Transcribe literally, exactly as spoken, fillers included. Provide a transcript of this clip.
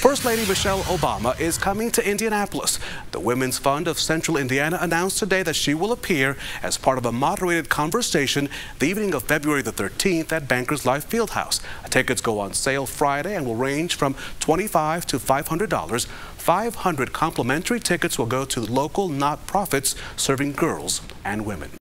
First Lady Michelle Obama is coming to Indianapolis. The Women's Fund of Central Indiana announced today that she will appear as part of a moderated conversation the evening of February the thirteenth at Bankers Life Fieldhouse. Tickets go on sale Friday and will range from twenty-five to five hundred dollars. five hundred complimentary tickets will go to local not-profits serving girls and women.